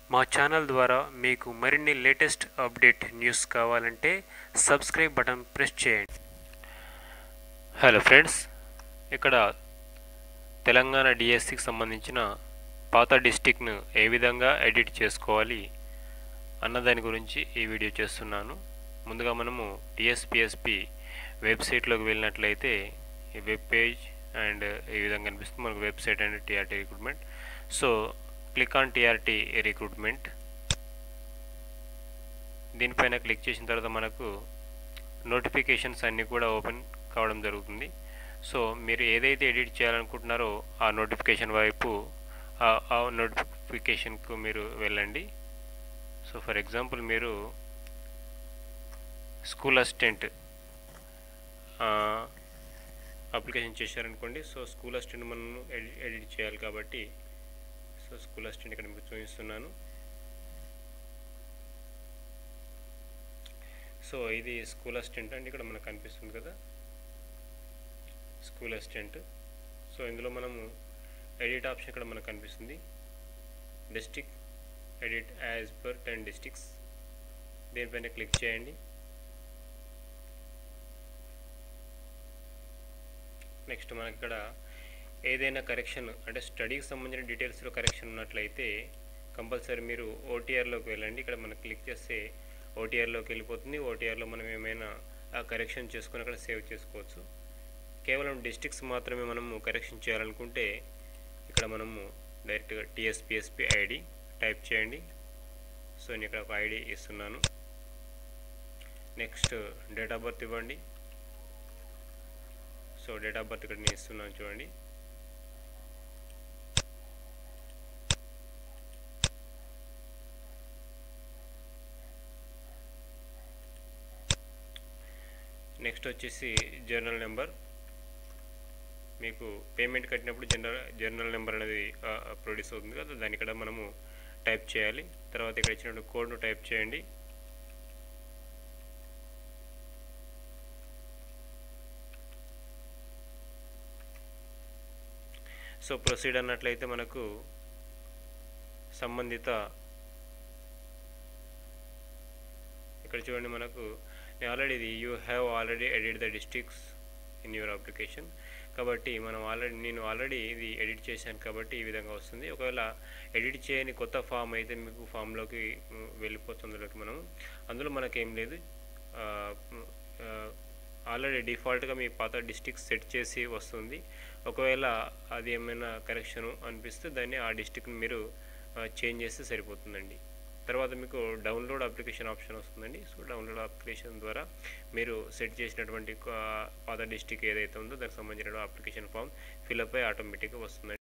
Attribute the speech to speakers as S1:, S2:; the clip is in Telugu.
S1: మా ఛానల్ ద్వారా మీకు మరిన్ని లేటెస్ట్ అప్డేట్ న్యూస్ కావాలంటే సబ్స్క్రైబ్ బటన్ ప్రెస్ చేయండి. హలో ఫ్రెండ్స్, ఇక్కడ తెలంగాణ డిఎస్సికి సంబంధించిన పాత డిస్టిక్ను ఏ విధంగా ఎడిట్ చేసుకోవాలి అన్నదాని గురించి ఈ వీడియో చేస్తున్నాను. ముందుగా మనము టీఎస్పీఎస్పీ వెబ్సైట్లోకి వెళ్ళినట్లయితే ఈ వెబ్ పేజ్ అండ్ ఈ విధంగా కనిపిస్తుంది మనకు website and TRT recruitment. So click on TRT recruitment. దీనిపైన క్లిక్ చేసిన తర్వాత మనకు నోటిఫికేషన్స్ అన్నీ కూడా ఓపెన్ కావడం జరుగుతుంది. సో మీరు ఏదైతే ఎడిట్ చేయాలనుకుంటున్నారో ఆ నోటిఫికేషన్ వైపు ఆ నోటిఫికేషన్కు మీరు వెళ్ళండి. సో ఫర్ ఎగ్జాంపుల్ మీరు స్కూల్ అసిస్టెంట్ అప్లికేషన్ చేశారనుకోండి. సో స్కూల్ అసిస్టెంట్ మనం ఎడిట్ చేయాలి కాబట్టి సో స్కూల్ అసిస్టెంట్ ఇక్కడ మీకు చూపిస్తున్నాను. సో ఇది స్కూల్ అసిస్టెంట్ అండి, ఇక్కడ మనకు కనిపిస్తుంది కదా స్కూల్ అసిస్టెంట్. సో ఇందులో మనము ఎడిట్ ఆప్షన్ ఇక్కడ మనకు కనిపిస్తుంది, district edit as per 10 districts. దీనిపైన క్లిక్ చేయండి. నెక్స్ట్ మనకి ఇక్కడ ఏదైనా కరెక్షన్ అంటే స్టడీకి సంబంధించిన డీటెయిల్స్లో కరెక్షన్ ఉన్నట్లయితే కంపల్సరీ మీరు ఓటీఆర్లోకి వెళ్ళండి. ఇక్కడ మనం క్లిక్ చేస్తే ఓటీఆర్లోకి వెళ్ళిపోతుంది. ఓటీఆర్లో మనం ఏమైనా కరెక్షన్ చేసుకొని అక్కడ సేవ్ చేసుకోవచ్చు. కేవలం డిస్ట్రిక్ట్స్ మాత్రమే మనము కరెక్షన్ చేయాలనుకుంటే ఇక్కడ మనము డైరెక్ట్గా టీఎస్పీఎస్పీ ఐడి టైప్ చేయండి. సో నేను ఇక్కడ ఒక ఐడి ఇస్తున్నాను. నెక్స్ట్ డేట్ ఆఫ్ బర్త్ ఇవ్వండి. సో డేట్ ఆఫ్ బర్త్ ఇక్కడ నేను ఇస్తున్నాను చూడండి. నెక్స్ట్ వచ్చేసి జర్నల్ నెంబర్. మీకు పేమెంట్ కట్టినప్పుడు జర్నల్ నెంబర్ అనేది ప్రొడ్యూస్ అవుతుంది కదా, దాన్ని ఇక్కడ మనము టైప్ చేయాలి. తర్వాత ఇక్కడ ఇచ్చినటువంటి కోడ్ను టైప్ చేయండి. సో ప్రొసీడ్ అన్నట్లయితే మనకు సంబంధిత ఇక్కడ చూడండి మనకు already you have already edit the districts in your application. కాబట్టి నేను ఆల్రెడీ ఇది ఎడిట్ చేశాను కాబట్టి ఈ విధంగా వస్తుంది. ఒకవేళ ఎడిట్ చేయని కొత్త ఫామ్ అయితే మీకు ఫామ్లోకి వెళ్ళిపోతుంది. అందులో మనకేం లేదు, ఆల్రెడీ డిఫాల్ట్గా మీ పాత డిస్ట్రిక్ట్ సెట్ చేసి వస్తుంది. ఒకవేళ అది ఏమైనా కరెక్షన్ అనిపిస్తే దాన్ని ఆ డిస్ట్రిక్ట్ని మీరు చేంజ్ చేస్తే సరిపోతుందండి. తర్వాత మీకు డౌన్లోడ్ అప్లికేషన్ ఆప్షన్ వస్తుందండి. సో డౌన్లోడ్ అప్లికేషన్ ద్వారా మీరు సెట్ చేసినటువంటి పాత డిస్ట్రిక్ట్ ఏదైతే ఉందో దానికి సంబంధించిన అప్లికేషన్ ఫామ్ ఫిల్అప్ అయి ఆటోమేటిక్గా వస్తుందండి.